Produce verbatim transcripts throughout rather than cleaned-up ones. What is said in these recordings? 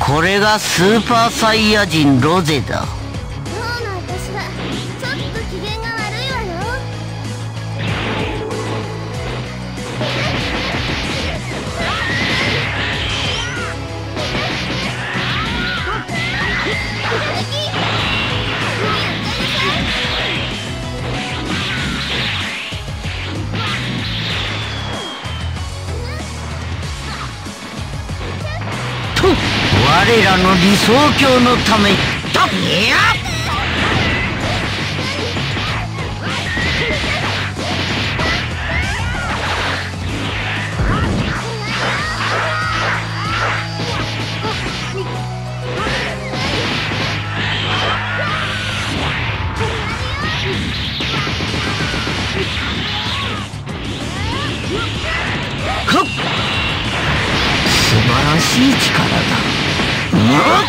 これがスーパーサイヤ人ロゼだ。 今日の私はちょっと機嫌が悪いわよ。 と我らの理想郷のためにといやはっ素晴らしい力だ。うん？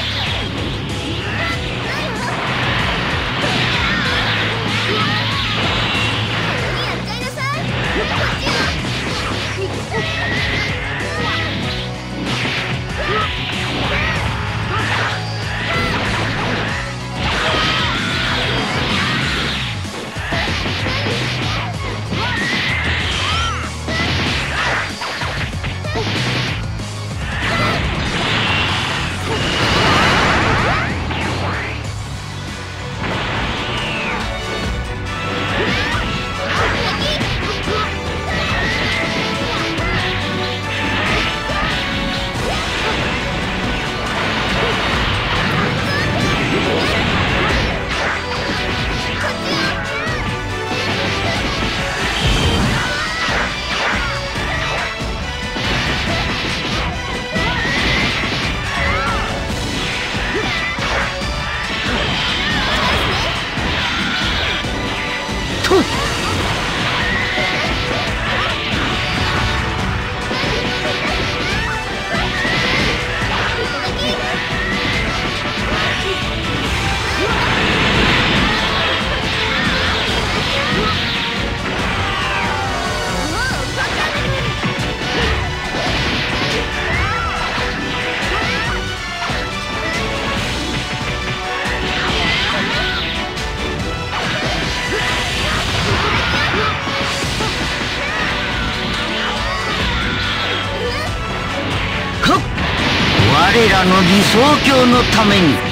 我らの理想郷のために。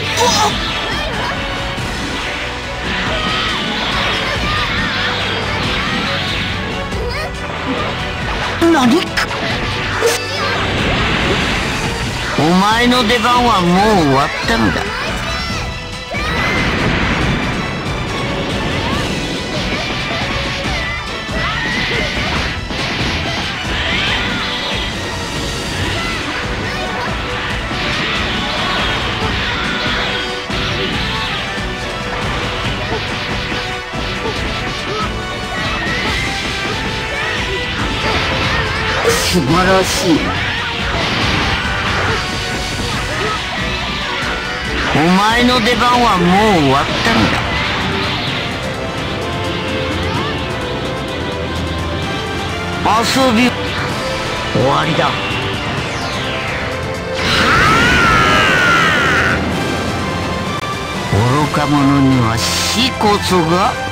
何かお前の出番はもう終わったんだ。素晴らしい。お前の出番はもう終わったんだ。遊び終わりだ。愚か者には死こそが